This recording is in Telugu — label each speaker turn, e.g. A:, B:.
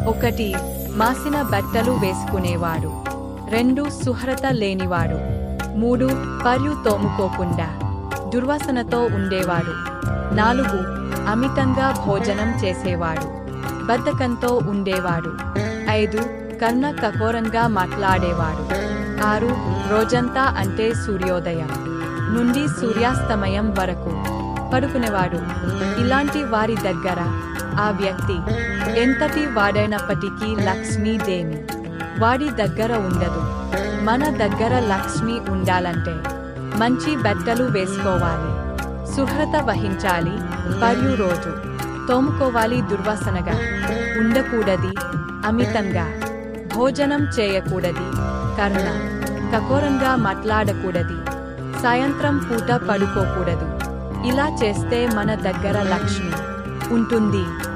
A: 1 మాసిన బట్టలు వేసుకునేవాడు. 2 శుభ్రత లేనివాడు. 3 పళ్ళు తోముకోకుండా దుర్వాసనతో ఉండేవాడు. 4 అమితంగా భోజనం చేసేవాడు. బద్ధకంతో ఉండేవాడు. 5 కన్న కఠోరంగా మాట్లాడేవాడు. 6 రోజంతా అంటే సూర్యోదయం నుండి సూర్యాస్తమయం వరకు పడుకునేవాడు. ఇలాంటి వారి దగ్గర ఆ వ్యక్తి ఎంతటి వాడైనప్పటికీ లక్ష్మీదేవి వాడి దగ్గర ఉండదు. మన దగ్గర లక్ష్మి ఉండాలంటే మంచి బట్టలు వేసుకోవాలి, శుభ్రత వహించాలి, పళ్ళు రోజు తోముకోవాలి, దుర్వాసనగా ఉండకూడది, అమితంగా భోజనం చేయకూడది, కర్ణ కఠోరంగా మాట్లాడకూడది, సాయంత్రం పూట పడుకోకూడదు. ఇలా చేస్తే మన దగ్గర లక్ష్మి ఉంటుంది.